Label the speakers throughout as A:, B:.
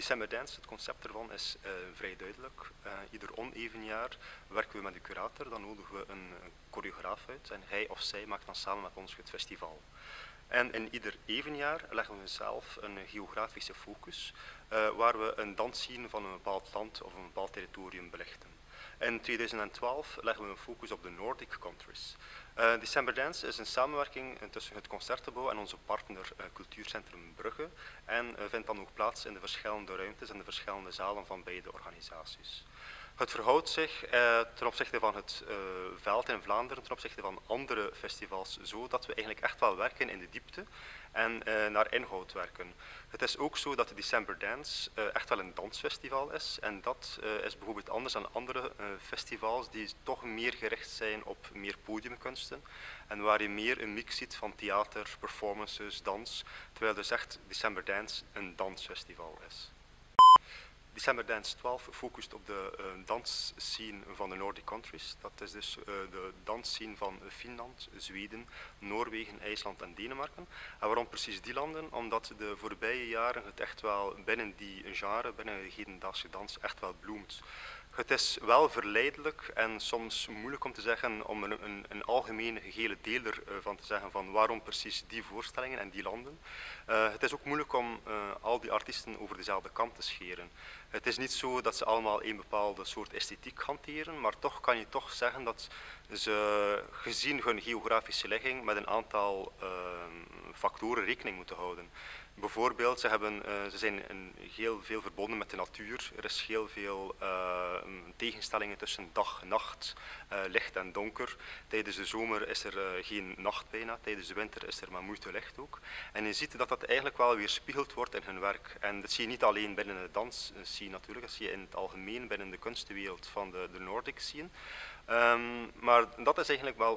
A: December Dance, het concept ervan is vrij duidelijk. Ieder oneven jaar werken we met een curator, dan nodigen we een choreograaf uit en hij of zij maakt dan samen met ons het festival. En in ieder evenjaar leggen we zelf een geografische focus, waar we een dansscene van een bepaald land of een bepaald territorium belichten. In 2012 leggen we een focus op de Nordic countries. December Dance is een samenwerking tussen het Concertgebouw en onze partner Cultuurcentrum Brugge en vindt dan ook plaats in de verschillende ruimtes en de verschillende zalen van beide organisaties. Het verhoudt zich ten opzichte van het veld in Vlaanderen, ten opzichte van andere festivals, zo dat we eigenlijk echt wel werken in de diepte en naar inhoud werken. Het is ook zo dat de December Dance echt wel een dansfestival is en dat is bijvoorbeeld anders dan andere festivals die toch meer gericht zijn op meer podiumkunsten en waar je meer een mix ziet van theater, performances, dans, terwijl dus echt December Dance een dansfestival is. December Dance 12 focust op de dansscene van de Nordic countries. Dat is dus de dansscene van Finland, Zweden, Noorwegen, IJsland en Denemarken. En waarom precies die landen? Omdat de voorbije jaren het echt wel binnen die genre, binnen de hedendaagse dans, echt wel bloemt. Het is wel verleidelijk en soms moeilijk om te zeggen, om een algemene gehele deler van te zeggen van waarom precies die voorstellingen en die landen. Het is ook moeilijk om al die artiesten over dezelfde kant te scheren. Het is niet zo dat ze allemaal een bepaalde soort esthetiek hanteren, maar toch kan je toch zeggen dat ze gezien hun geografische ligging met een aantal factoren rekening moeten houden. Bijvoorbeeld, ze zijn heel veel verbonden met de natuur. Er is heel veel tegenstellingen tussen dag en nacht, licht en donker. Tijdens de zomer is er geen nacht bijna, tijdens de winter is er maar moeite licht ook. En je ziet dat dat eigenlijk wel weerspiegeld wordt in hun werk. En dat zie je niet alleen binnen de dansscene natuurlijk, dat zie je in het algemeen binnen de kunstenwereld van de Nordic scene. Maar dat is eigenlijk wel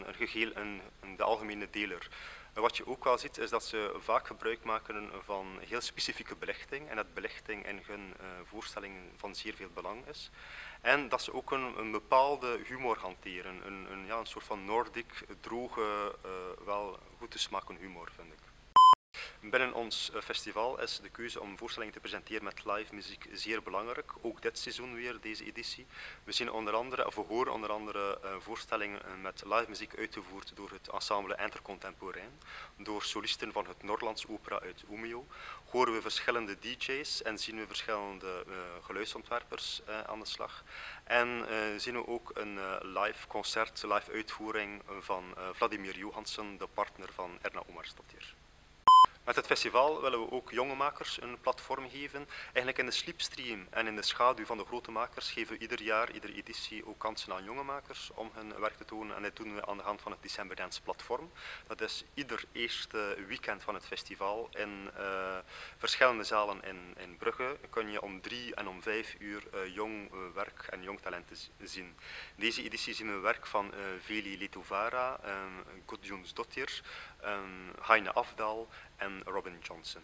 A: de algemene deler. Wat je ook wel ziet is dat ze vaak gebruik maken van heel specifieke belichting en dat belichting in hun voorstellingen van zeer veel belang is. En dat ze ook een bepaalde humor hanteren, een soort van Nordic, droge, wel goed te smaken humor vind ik. Binnen ons festival is de keuze om voorstellingen te presenteren met live muziek zeer belangrijk. Ook dit seizoen weer, deze editie. We horen onder andere voorstellingen met live muziek uitgevoerd door het ensemble Intercontemporain, door solisten van het Norlands Opera uit Umeå. Horen we verschillende DJ's en zien we verschillende geluidsontwerpers aan de slag. En zien we ook een live concert, live uitvoering van Vladimir Johansson, de partner van Erna Omarsdottir. Met het festival willen we ook jonge makers een platform geven. Eigenlijk in de slipstream en in de schaduw van de grote makers geven we ieder jaar, iedere editie ook kansen aan jonge makers om hun werk te tonen. En dat doen we aan de hand van het December Dance platform. Dat is ieder eerste weekend van het festival in verschillende zalen in Brugge. Kun je om 3 en om 5 uur jong werk en jong talenten zien. Deze editie zien we werk van Veli Letovara, Gudjónsdóttir, Heine Afdal en Robin Johnson.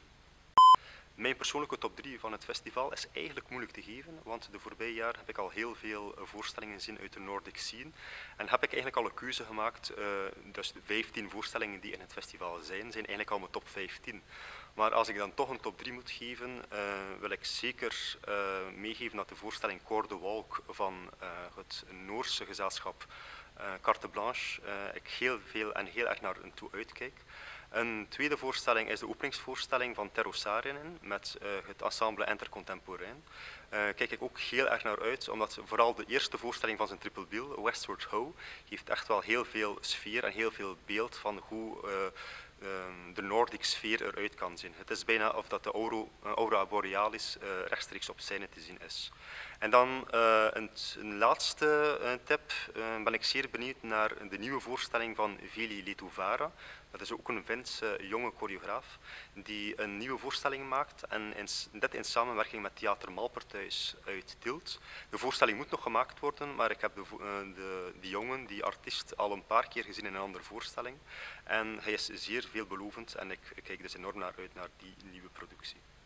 A: Mijn persoonlijke top 3 van het festival is eigenlijk moeilijk te geven, want de voorbije jaar heb ik al heel veel voorstellingen gezien uit de Nordic scene. En heb ik eigenlijk al een keuze gemaakt, dus de 15 voorstellingen die in het festival zijn eigenlijk al mijn top 15. Maar als ik dan toch een top 3 moet geven, wil ik zeker meegeven dat de voorstelling Cor de Walk van het Noorse gezelschap Carte Blanche ik heel erg naar toe uitkijk. Een tweede voorstelling is de openingsvoorstelling van Tero Saarinen met het ensemble Intercontemporain. Kijk ik ook heel erg naar uit, omdat vooral de eerste voorstelling van zijn triple bill, Westward Ho, heeft echt wel heel veel sfeer en heel veel beeld van hoe de Nordic sfeer eruit kan zien. Het is bijna of dat de Aurora Borealis rechtstreeks op scène te zien is. En dan een laatste tip, ben ik zeer benieuwd naar de nieuwe voorstelling van Veli Letovara. Dat is ook een Finse jonge choreograaf die een nieuwe voorstelling maakt en dit in samenwerking met Theater Malperthuis uit Tielt. De voorstelling moet nog gemaakt worden, maar ik heb die artiest, al een paar keer gezien in een andere voorstelling. En hij is zeer veelbelovend en ik kijk dus enorm naar uit naar die nieuwe productie.